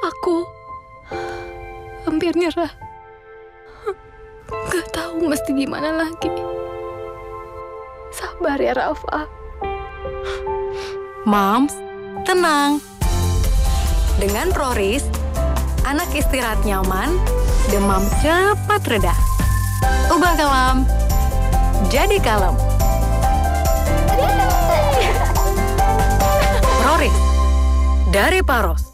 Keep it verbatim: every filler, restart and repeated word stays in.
Aku hampir nyerah. Gak tahu mesti gimana lagi. Sabar ya, Rafa. Moms, tenang. Dengan Proris, anak istirahat nyaman, demam cepat reda. Ubah kalem, jadi kalem. Proris, dari Paros.